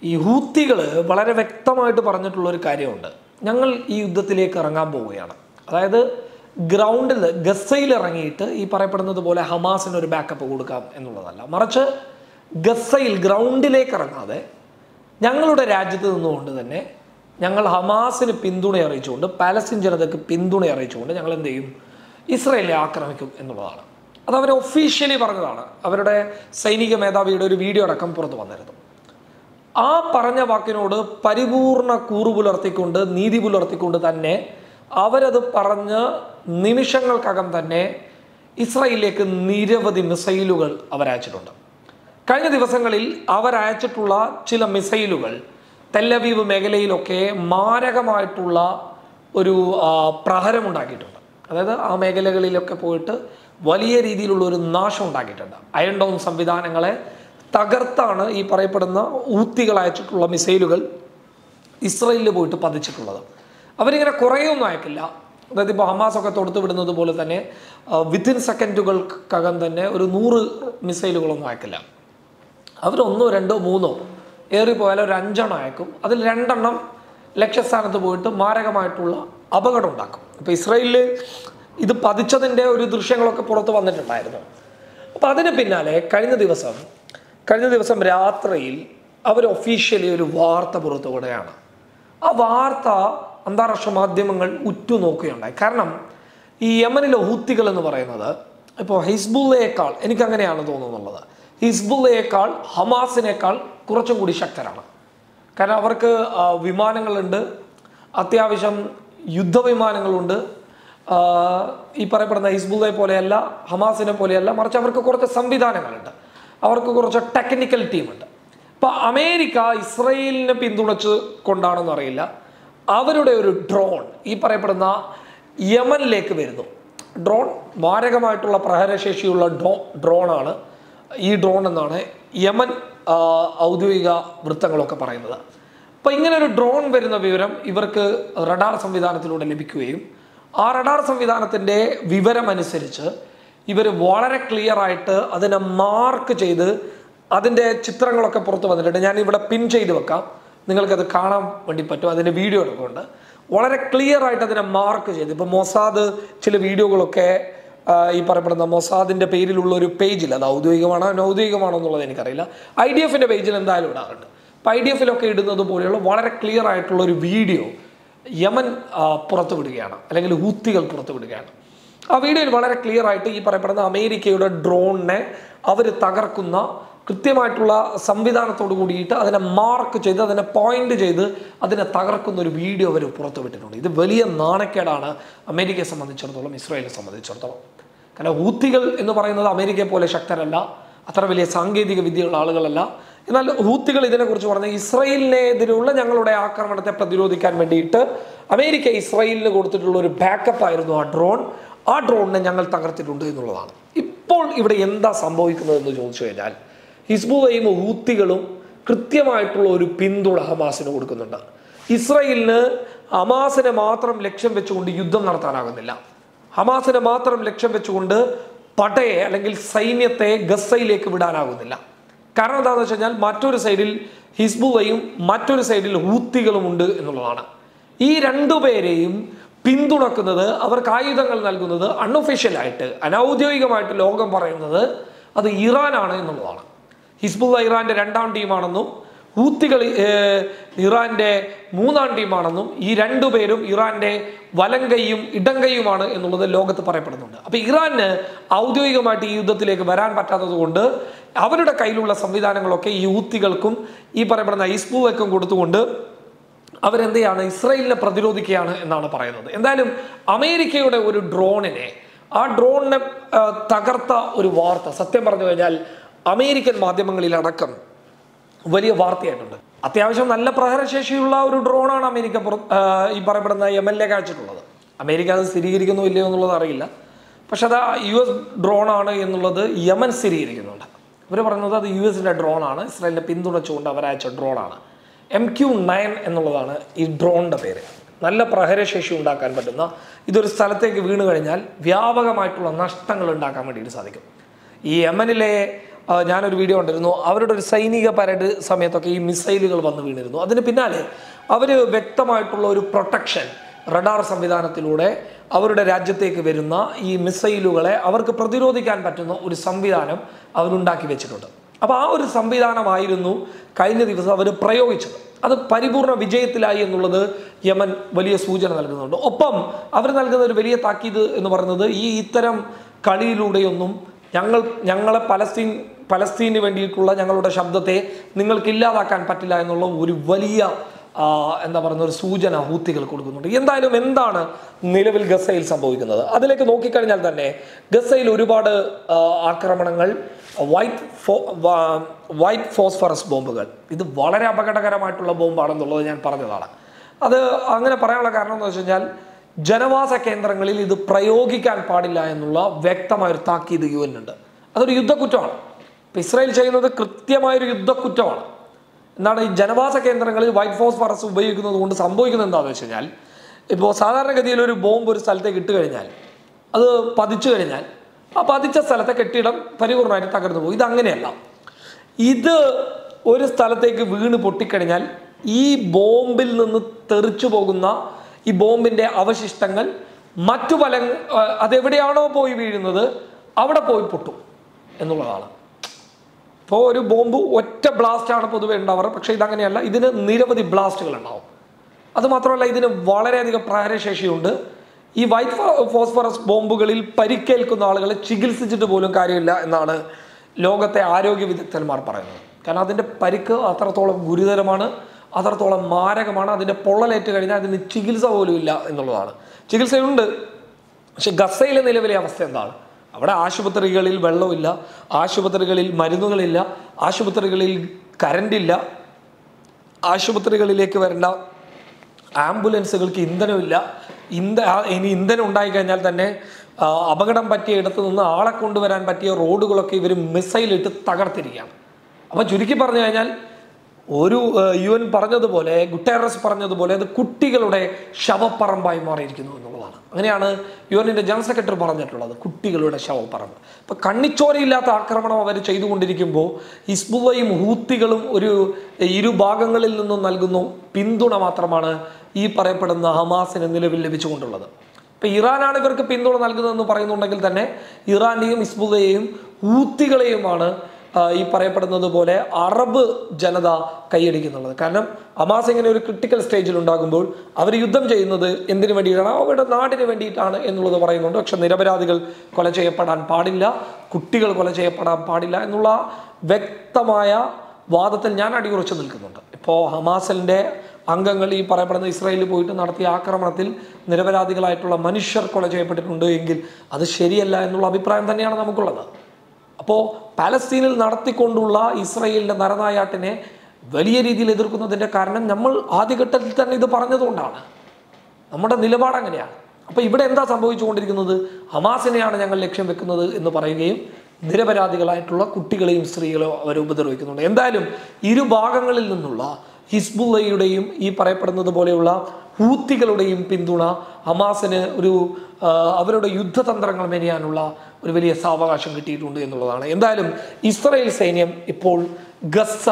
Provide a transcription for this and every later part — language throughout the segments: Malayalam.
ഈ ഹൂത്തികൾ വളരെ വ്യക്തമായിട്ട് പറഞ്ഞിട്ടുള്ളൊരു കാര്യമുണ്ട്. ഞങ്ങൾ ഈ യുദ്ധത്തിലേക്ക് ഇറങ്ങാൻ പോവുകയാണ്. അതായത് ഗ്രൗണ്ടിൽ ഗസയിൽ ഇറങ്ങിയിട്ട് ഈ പറയപ്പെടുന്നത് പോലെ ഹമാസിന് ഒരു ബാക്കപ്പ് കൊടുക്കാം എന്നുള്ളതല്ല, മറിച്ച് ഗസയിൽ ഗ്രൗണ്ടിലേക്ക് ഇറങ്ങാതെ ഞങ്ങളുടെ രാജ്യത്ത് നിന്നുകൊണ്ട് തന്നെ ഞങ്ങൾ ഹമാസിന് പിന്തുണ അറിയിച്ചുകൊണ്ട്, പാലസ്തീൻ ജനതയ്ക്ക് പിന്തുണ അറിയിച്ചുകൊണ്ട് ഞങ്ങൾ എന്ത് ചെയ്യും, ഇസ്രായേലിനെ ആക്രമിക്കും എന്നുള്ളതാണ്. അത് അവർ ഒഫീഷ്യലി പറഞ്ഞതാണ്. അവരുടെ സൈനിക മേധാവിയുടെ ഒരു വീഡിയോ അടക്കം പുറത്തു വന്നിരുന്നു. ആ പറഞ്ഞ വാക്കിനോട് പരിപൂർണ കൂറു പുലർത്തിക്കൊണ്ട്, നീതി പുലർത്തിക്കൊണ്ട് തന്നെ അവരത് പറഞ്ഞ് നിമിഷങ്ങൾക്കകം തന്നെ ഇസ്രായേലിലേക്ക് നിരവധി മിസൈലുകൾ അവരയച്ചിട്ടുണ്ട്. കഴിഞ്ഞ ദിവസങ്ങളിൽ അവരയച്ചിട്ടുള്ള ചില മിസൈലുകൾ തെല്ലവീവ് മേഖലയിലൊക്കെ മാരകമായിട്ടുള്ള ഒരു പ്രഹരമുണ്ടാക്കിയിട്ടുണ്ട്. അതായത് ആ മേഖലകളിലൊക്കെ പോയിട്ട് വലിയ രീതിയിലുള്ള ഒരു നാശം ഉണ്ടാക്കിയിട്ടുണ്ട്. അയൺ ഡോം സംവിധാനങ്ങളെ തകർത്താണ് ഈ പറയപ്പെടുന്ന ഹൂത്തികൾ അയച്ചിട്ടുള്ള മിസൈലുകൾ ഇസ്രായേലിൽ പോയിട്ട് പതിച്ചിട്ടുള്ളത്. അവരിങ്ങനെ കുറേയൊന്നും അയക്കില്ല. അതായത് ഇപ്പോൾ ഹമാസൊക്കെ തൊടുത്തു വിടുന്നത് പോലെ തന്നെ വിത്തിൻ സെക്കൻഡുകൾക്കകം തന്നെ ഒരു 100 മിസൈലുകളൊന്നും അയക്കില്ല. അവർ 1, 2, 3 ഏറിപ്പോയാൽ ഒരു 5 അയക്കും. അതിൽ 2 ലക്ഷ്യസ്ഥാനത്ത് പോയിട്ട് മാരകമായിട്ടുള്ള അപകടം ഉണ്ടാക്കും. ഇപ്പോൾ ഇസ്രായേലിൽ ഇത് പതിച്ചതിൻ്റെ ഒരു ദൃശ്യങ്ങളൊക്കെ പുറത്ത് വന്നിട്ടുണ്ടായിരുന്നു. അപ്പോൾ അതിന് പിന്നാലെ കഴിഞ്ഞ ദിവസം രാത്രിയിൽ അവർ ഒഫീഷ്യലി ഒരു വാർത്ത പുറത്തു വിടുകയാണ്. ആ വാർത്ത അന്താരാഷ്ട്ര മാധ്യമങ്ങൾ ഉറ്റുനോക്കുകയുണ്ടായി. കാരണം ഈ യമനിലെ ഹൂത്തികൾ എന്ന് പറയുന്നത് ഇപ്പോൾ ഹിസ്ബുള്ളയേക്കാൾ, എനിക്കങ്ങനെയാണ് തോന്നുന്നുള്ളത്, ഹിസ്ബുള്ളയേക്കാൾ ഹമാസിനേക്കാൾ കുറച്ചും കൂടി ശക്തരാണ്. കാരണം അവർക്ക് വിമാനങ്ങളുണ്ട്, അത്യാവശ്യം യുദ്ധവിമാനങ്ങളുണ്ട്. ഈ പറയപ്പെടുന്ന ഹിസ്ബുള്ളയെ പോലെയല്ല, ഹമാസിനെ പോലെയല്ല, മറിച്ച് അവർക്ക് കുറച്ച് സംവിധാനങ്ങളുണ്ട്, അവർക്ക് കുറച്ച് ടെക്നിക്കൽ ടീമുണ്ട്. അപ്പോൾ അമേരിക്ക ഇസ്രായേലിനെ പിന്തുണച്ച് കൊണ്ടാണെന്ന് അറിയില്ല, അവരുടെ ഒരു ഡ്രോൺ ഈ പറയപ്പെടുന്ന യമനിലേക്ക് വരുന്നു. ഡ്രോൺ മാരകമായിട്ടുള്ള പ്രഹരശേഷിയുള്ള ഡ്രോണാണ് ഈ ഡ്രോൺ എന്നാണ് യമൻ ഔദ്യോഗിക വൃത്തങ്ങളൊക്കെ പറയുന്നത്. അപ്പോൾ ഇങ്ങനെ ഒരു ഡ്രോൺ വരുന്ന വിവരം ഇവർക്ക് റഡാർ സംവിധാനത്തിലൂടെ ലഭിക്കുകയും ആ റഡാർ സംവിധാനത്തിൻ്റെ വിവരമനുസരിച്ച് ഇവർ വളരെ ക്ലിയർ ആയിട്ട് അതിനെ മാർക്ക് ചെയ്ത് അതിൻ്റെ ചിത്രങ്ങളൊക്കെ പുറത്ത് വന്നിട്ടുണ്ട്. ഞാനിവിടെ പിൻ ചെയ്ത് വെക്കാം, നിങ്ങൾക്കത് കാണാൻ വേണ്ടി പറ്റും. അതിൻ്റെ വീഡിയോ എടുക്കുന്നുണ്ട്. വളരെ ക്ലിയർ ആയിട്ട് അതിനെ മാർക്ക് ചെയ്ത്, ഇപ്പോൾ മൊസാദ് ചില വീഡിയോകളൊക്കെ ഈ പറയപ്പെടുന്ന മൊസാദിൻ്റെ പേരിലുള്ള ഒരു പേജിൽ, അത് ഔദ്യോഗികമാണോ അനൗദ്യോഗികമാണോ എന്നുള്ളത് എനിക്കറിയില്ല, IDFൻ്റെ പേജിൽ എന്തായാലും ഇടാറുണ്ട്. അപ്പോൾ IDFിലൊക്കെ ഇടുന്നത് പോലെയുള്ള വളരെ ക്ലിയർ ആയിട്ടുള്ള ഒരു വീഡിയോ യമൻ പുറത്തു വിടുകയാണ്, അല്ലെങ്കിൽ ഹൂത്തികൾ പുറത്തു വിടുകയാണ്. ആ വീഡിയോയിൽ വളരെ ക്ലിയർ ആയിട്ട് ഈ പറയപ്പെടുന്ന അമേരിക്കയുടെ ഡ്രോണിനെ അവർ തകർക്കുന്ന കൃത്യമായിട്ടുള്ള സംവിധാനത്തോട് കൂടിയിട്ട് അതിനെ മാർക്ക് ചെയ്ത്, അതിനെ പോയിന്റ് ചെയ്ത് അതിനെ തകർക്കുന്ന ഒരു വീഡിയോ അവർ പുറത്തു വിട്ടിട്ടുണ്ട്. ഇത് വലിയ നാണക്കേടാണ് അമേരിക്കയെ സംബന്ധിച്ചിടത്തോളം, ഇസ്രായേലിനെ സംബന്ധിച്ചിടത്തോളം. കാരണം ഹൂത്തികൾ എന്ന് പറയുന്നത് അമേരിക്കയെ പോലെ ശക്തരല്ല, അത്ര വലിയ സാങ്കേതിക വിദ്യയുള്ള ആളുകളല്ല. എന്നാൽ ഹൂത്തികൾ ഇതിനെക്കുറിച്ച് പറഞ്ഞ ഇസ്രായേലിനെതിരെയുള്ള ഞങ്ങളുടെ ആക്രമണത്തെ പ്രതിരോധിക്കാൻ വേണ്ടിയിട്ട് അമേരിക്ക ഇസ്രായേലിന് കൊടുത്തിട്ടുള്ള ഒരു ബാക്കപ്പ് ആയിരുന്നു ആ ഡ്രോൺ. ആ ഡ്രോണിനെ ഞങ്ങൾ തകർത്തിട്ടുണ്ട് എന്നുള്ളതാണ്. ഇപ്പോൾ ഇവിടെ എന്താ സംഭവിക്കുന്നതെന്ന് ചോദിച്ചു കഴിഞ്ഞാൽ, ഹിസ്ബുള്ളയും ഹൂത്തികളും കൃത്യമായിട്ടുള്ള ഒരു പിന്തുണ ഹമാസിന് കൊടുക്കുന്നുണ്ട്. ഇസ്രായേലിന് ഹമാസിനെ മാത്രം ലക്ഷ്യം വെച്ചുകൊണ്ട് യുദ്ധം നടത്താനാകുന്നില്ല. ഹമാസിനെ മാത്രം ലക്ഷ്യം വെച്ചുകൊണ്ട് പടയെ അല്ലെങ്കിൽ സൈന്യത്തെ ഗസയിലേക്ക് വിടാനാകുന്നില്ല. കാരണം എന്താണെന്ന് വെച്ച് കഴിഞ്ഞാൽ, മറ്റൊരു സൈഡിൽ ഹിസ്ബുള്ളയും മറ്റൊരു സൈഡിൽ ഹൂത്തികളും ഉണ്ട് എന്നുള്ളതാണ്. ഈ രണ്ടുപേരെയും പിന്തുണക്കുന്നത്, അവർക്ക് ആയുധങ്ങൾ നൽകുന്നത് അൺഒഫീഷ്യലായിട്ട്, അനൗദ്യോഗികമായിട്ട് ലോകം പറയുന്നത് അത് ഇറാനാണ് എന്നുള്ളതാണ്. ഹിസ്ബുള്ള ഇറാന്റെ 2ാം ടീമാണെന്നും ഹൂത്തികൾ ഇറാന്റെ 3ാം ടീമാണെന്നും ഈ രണ്ടുപേരും ഇറാന്റെ വലങ്കയും ഇടങ്കയുമാണ് എന്നുള്ളത് ലോകത്ത് പറയപ്പെടുന്നുണ്ട്. അപ്പോൾ ഇറാന് ഔദ്യോഗികമായിട്ട് ഈ യുദ്ധത്തിലേക്ക് വരാൻ പറ്റാത്തത് കൊണ്ട് അവരുടെ കയ്യിലുള്ള സംവിധാനങ്ങളൊക്കെ ഈ ഹൂത്തികൾക്കും ഈ പറയപ്പെടുന്ന ഹിസ്ബുള്ളയ്ക്കും കൊടുത്തുകൊണ്ട് അവരെന്ത് ചെയ്യാണ്, ഇസ്രായേലിനെ പ്രതിരോധിക്കുകയാണ് എന്നാണ് പറയുന്നത്. എന്തായാലും അമേരിക്കയുടെ ഒരു ഡ്രോണിനെ, ആ ഡ്രോണിനെ തകർത്ത ഒരു വാർത്ത സത്യം പറഞ്ഞു കഴിഞ്ഞാൽ അമേരിക്കൻ മാധ്യമങ്ങളിലടക്കം വലിയ വാർത്തയായിട്ടുണ്ട്. അത്യാവശ്യം നല്ല പ്രഹരശേഷിയുള്ള ഒരു ഡ്രോണാണ് അമേരിക്ക ഈ പറയപ്പെടുന്ന യമനിലേക്ക് അയച്ചിട്ടുള്ളത്. അമേരിക്ക അത് സ്ഥിരീകരിക്കുന്നോ ഇല്ലയോ എന്നുള്ളത് അറിയില്ല. പക്ഷെ അത് US ഡ്രോണാണ് എന്നുള്ളത് യമൻ സ്ഥിരീകരിക്കുന്നുണ്ട്. ഇവർ പറയുന്നത് അത് US ഡ്രോണാണ്, ഇസ്രായേലിനെ പിന്തുണച്ചുകൊണ്ട് അവരയച്ച ഡ്രോണാണ്. MQ-9 എന്നുള്ളതാണ് ഈ ഡ്രോണിൻ്റെ പേര്. നല്ല പ്രഹരശേഷി ഉണ്ടാക്കാൻ പറ്റുന്ന, ഇതൊരു സ്ഥലത്തേക്ക് വീണ് കഴിഞ്ഞാൽ വ്യാപകമായിട്ടുള്ള നഷ്ടങ്ങൾ ഉണ്ടാക്കാൻ വേണ്ടിയിട്ട് സാധിക്കും. ഈ യമനിലെ ഞാനൊരു വീഡിയോ കണ്ടിരുന്നു. അവരുടെ ഒരു സൈനിക പരേഡ് സമയത്തൊക്കെ ഈ മിസൈലുകൾ വന്ന് വീണിരുന്നു. അതിന് പിന്നാലെ അവർ വ്യക്തമായിട്ടുള്ള ഒരു പ്രൊട്ടക്ഷൻ റഡാർ സംവിധാനത്തിലൂടെ അവരുടെ രാജ്യത്തേക്ക് വരുന്ന ഈ മിസൈലുകളെ അവർക്ക് പ്രതിരോധിക്കാൻ പറ്റുന്ന ഒരു സംവിധാനം അവരുണ്ടാക്കി വെച്ചിട്ടുണ്ട്. അപ്പോൾ ആ ഒരു സംവിധാനമായിരുന്നു കഴിഞ്ഞ ദിവസം അവർ പ്രയോഗിച്ചത്. അത് പരിപൂർണ വിജയത്തിലായി എന്നുള്ളത് യമൻ വലിയ സൂചന നൽകുന്നുണ്ട്. ഒപ്പം അവർ നൽകുന്ന ഒരു വലിയ താക്കീത് എന്ന് പറയുന്നത് ഇത്തരം കളിയിലൂടെയൊന്നും ഞങ്ങളെ പലസ്തീന് വേണ്ടിയിട്ടുള്ള ഞങ്ങളുടെ ശബ്ദത്തെ നിങ്ങൾക്ക് ഇല്ലാതാക്കാൻ പറ്റില്ല എന്നുള്ള ഒരു വലിയ എന്താ പറയുന്ന ഒരു സൂചന ഹൂത്തികൾ കൊടുക്കുന്നുണ്ട്. എന്തായാലും എന്താണ് നിലവിൽ ഗസയിൽ സംഭവിക്കുന്നത് അതിലേക്ക് നോക്കിക്കഴിഞ്ഞാൽ തന്നെ ഗസയിൽ ഒരുപാട് ആക്രമണങ്ങൾ, വൈറ്റ് ഫോസ്ഫറസ് ബോംബുകൾ, ഇത് വളരെ അപകടകരമായിട്ടുള്ള ബോംബാണെന്നുള്ളത് ഞാൻ പറഞ്ഞതാണ്. അത് അങ്ങനെ പറയാനുള്ള കാരണം എന്ന് വെച്ച് കഴിഞ്ഞാൽ ജനവാസ കേന്ദ്രങ്ങളിൽ ഇത് പ്രയോഗിക്കാൻ പാടില്ല എന്നുള്ള വ്യക്തമായൊരു താക്കീത് UN ഉണ്ട്. അതൊരു യുദ്ധക്കുറ്റമാണ്. ഇപ്പം ഇസ്രായേൽ ചെയ്യുന്നത് കൃത്യമായൊരു യുദ്ധക്കുറ്റമാണ്. എന്താണ് ഈ ജനവാസ കേന്ദ്രങ്ങളിൽ വൈറ്റ് ഫോസ്ഫറസ് ഉപയോഗിക്കുന്നത് കൊണ്ട് സംഭവിക്കുന്നത് എന്താണെന്ന് വെച്ച് കഴിഞ്ഞാൽ, ഇപ്പോൾ സാധാരണഗതിയിൽ ഒരു ബോംബ് ഒരു സ്ഥലത്തേക്ക് ഇട്ട് കഴിഞ്ഞാൽ അത് പതിച്ചു കഴിഞ്ഞാൽ ആ പതിച്ച സ്ഥലത്തെ കെട്ടിടം പരിപൂർണമായിട്ട് തകർന്നു പോകും. ഇതങ്ങനെയല്ല. ഇത് ഒരു സ്ഥലത്തേക്ക് വീണ് പൊട്ടിക്കഴിഞ്ഞാൽ ഈ ബോംബിൽ നിന്ന് തെറിച്ചു പോകുന്ന ഈ ബോംബിൻ്റെ അവശിഷ്ടങ്ങൾ മറ്റു അതെവിടെയാണോ പോയി വീഴുന്നത് അവിടെ പോയി പൊട്ടും എന്നുള്ളതാണ്. ഇപ്പോൾ ഒരു ബോംബ് ഒറ്റ ബ്ലാസ്റ്റാണ് പൊതുവെ ഉണ്ടാവാറ്. പക്ഷേ ഇതങ്ങനെയല്ല, ഇതിന് നിരവധി ബ്ലാസ്റ്റുകൾ ഉണ്ടാവും. അതുമാത്രമല്ല ഇതിന് വളരെയധികം പ്രഹരശേഷിയുണ്ട്. ഈ വൈറ്റ് ഫോസ്ഫറസ് ബോംബുകളിൽ പരിക്കേൽക്കുന്ന ആളുകളെ ചികിത്സിച്ചിട്ട് പോലും കാര്യമില്ല എന്നാണ് ലോകത്തെ ആരോഗ്യ വിദഗ്ധന്മാർ പറയുന്നത്. കാരണം അതിൻ്റെ പരിക്ക് അത്രത്തോളം ഗുരുതരമാണ്, അത്രത്തോളം മാരകമാണ്. അതിൻ്റെ പൊള്ളലേറ്റ് കഴിഞ്ഞാൽ അതിന് ചികിത്സ പോലും ഇല്ല എന്നുള്ളതാണ്. ചികിത്സയുണ്ട്, പക്ഷെ ഗസയിലെ നിലവിലെ അവസ്ഥ എന്താണ്? അവിടെ ആശുപത്രികളിൽ വെള്ളമില്ല, ആശുപത്രികളിൽ മരുന്നുകളില്ല, ആശുപത്രികളിൽ കറണ്ടില്ല, ആശുപത്രികളിലേക്ക് വരേണ്ട ആംബുലൻസുകൾക്ക് ഇന്ധനമില്ല. ഇനി ഇന്ധനം ഉണ്ടായിക്കഴിഞ്ഞാൽ തന്നെ അപകടം പറ്റിയ ഇടത്തു നിന്ന് ആളെ കൊണ്ടുവരാൻ പറ്റിയ റോഡുകളൊക്കെ ഇവർ മിസൈലിട്ട് തകർത്തിരിക്കുകയാണ്. അപ്പോൾ ചുരുക്കി പറഞ്ഞു കഴിഞ്ഞാൽ ഒരു UN പറഞ്ഞതുപോലെ, ഗുട്ടേറസ് പറഞ്ഞതുപോലെ അത് കുട്ടികളുടെ ശവപ്പറമ്പായി മാറിയിരിക്കുന്നു എന്നുള്ളതാണ്. അങ്ങനെയാണ് UN-ന്റെ ജനറൽ സെക്രട്ടറി പറഞ്ഞിട്ടുള്ളത്, കുട്ടികളുടെ ശവപ്പറമ്പ്. ഇപ്പം കണ്ണിച്ചോരയില്ലാത്ത ആക്രമണം അവർ ചെയ്തുകൊണ്ടിരിക്കുമ്പോൾ ഹിസ്ബുള്ളയും ഹൂത്തികളും ഇരു ഭാഗങ്ങളിൽ നിന്നും നൽകുന്ന പിന്തുണ മാത്രമാണ് ഈ പറയപ്പെടുന്ന ഹമാസിന് നിലവിൽ ലഭിച്ചുകൊണ്ടുള്ളത്. ഇപ്പം ഇറാനാണ് ഇവർക്ക് പിന്തുണ നൽകുന്നതെന്ന് പറയുന്നുണ്ടെങ്കിൽ തന്നെ ഇറാനെയും ഹിസ്ബുള്ളയെയും ഹൂത്തികളെയുമാണ് ഈ പറയപ്പെടുന്നത് പോലെ അറബ് ജനത കൈയടിക്കുന്നുള്ളത്. കാരണം ഹമാസ് ഇങ്ങനെ ഒരു ക്രിട്ടിക്കൽ സ്റ്റേജിൽ ഉണ്ടാകുമ്പോൾ അവർ യുദ്ധം ചെയ്യുന്നത് എന്തിനു വേണ്ടിയിട്ടാണ്? അവരുടെ നാടിന് വേണ്ടിയിട്ടാണ് എന്നുള്ളത് പറയുന്നുണ്ട്. പക്ഷെ നിരപരാധികൾ കൊല ചെയ്യപ്പെടാൻ പാടില്ല, കുട്ടികൾ കൊല ചെയ്യപ്പെടാൻ പാടില്ല എന്നുള്ള വ്യക്തമായ വാദത്തിൽ ഞാൻ അടിയുറച്ചു നിൽക്കുന്നുണ്ട്. ഇപ്പോൾ ഹമാസിൻ്റെ അംഗങ്ങൾ ഈ പറയപ്പെടുന്ന ഇസ്രായേലിൽ പോയിട്ട് നടത്തിയ ആക്രമണത്തിൽ നിരപരാധികളായിട്ടുള്ള മനുഷ്യർ കൊല ചെയ്യപ്പെട്ടിട്ടുണ്ട് എങ്കിൽ അത് ശരിയല്ല എന്നുള്ള അഭിപ്രായം തന്നെയാണ് നമുക്കുള്ളത്. അപ്പോൾ പാലസ്തീനിൽ നടത്തിക്കൊണ്ടുള്ള ഇസ്രായേലിൻ്റെ നരനായാട്ടിനെ വലിയ രീതിയിൽ എതിർക്കുന്നതിൻ്റെ കാരണം നമ്മൾ ആദ്യഘട്ടത്തിൽ തന്നെ ഇത് പറഞ്ഞതുകൊണ്ടാണ്. നമ്മുടെ നിലപാട് അങ്ങനെയാണ്. അപ്പോൾ ഇവിടെ എന്താ സംഭവിച്ചുകൊണ്ടിരിക്കുന്നത്? ഹമാസിനെയാണ് ഞങ്ങൾ ലക്ഷ്യം വെക്കുന്നത് എന്ന് പറയുകയും നിരപരാധികളായിട്ടുള്ള കുട്ടികളെയും സ്ത്രീകളെയും അവർ ഉപദ്രവിക്കുന്നുണ്ട്. എന്തായാലും ഇരുഭാഗങ്ങളിൽ നിന്നുള്ള ഹിസ്ബുള്ളയുടെയും ഈ പറയപ്പെടുന്നത് പോലെയുള്ള ഹൂത്തികളുടെയും പിന്തുണ ഹമാസിന് അവരുടെ യുദ്ധതന്ത്രങ്ങൾ മെനയാനുള്ള ഒരു വലിയ സാവകാശം കിട്ടിയിട്ടുണ്ട് എന്നുള്ളതാണ്. എന്തായാലും ഇസ്രായേൽ സൈന്യം ഇപ്പോൾ ഗസ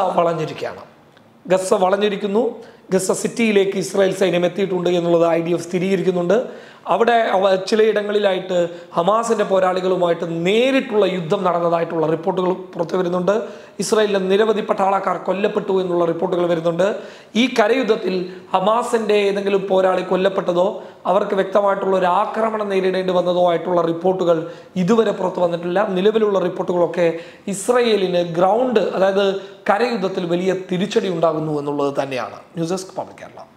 വളഞ്ഞിരിക്കുന്നു. ഗസ സിറ്റിയിലേക്ക് ഇസ്രായേൽ സൈന്യം എത്തിയിട്ടുണ്ട് എന്നുള്ളത് IDF സ്ഥിരീകരിക്കുന്നുണ്ട്. അവിടെ ചിലയിടങ്ങളിലായിട്ട് ഹമാസിൻ്റെ പോരാളികളുമായിട്ട് നേരിട്ടുള്ള യുദ്ധം നടന്നതായിട്ടുള്ള റിപ്പോർട്ടുകൾ പുറത്തു വരുന്നുണ്ട്. ഇസ്രായേലിലെ നിരവധി പട്ടാളക്കാർ കൊല്ലപ്പെട്ടു എന്നുള്ള റിപ്പോർട്ടുകൾ വരുന്നുണ്ട്. ഈ കരയുദ്ധത്തിൽ ഹമാസിൻ്റെ ഏതെങ്കിലും പോരാളി കൊല്ലപ്പെട്ടതോ അവർക്ക് വ്യക്തമായിട്ടുള്ള ഒരു ആക്രമണം നേരിടേണ്ടി വന്നതോ ആയിട്ടുള്ള റിപ്പോർട്ടുകൾ ഇതുവരെ പുറത്തു വന്നിട്ടില്ല. നിലവിലുള്ള റിപ്പോർട്ടുകളൊക്കെ ഇസ്രായേലിന് അതായത് കരയുദ്ധത്തിൽ വലിയ തിരിച്ചടി ഉണ്ടാകുന്നു എന്നുള്ളത് തന്നെയാണ്. News desk public Kerala.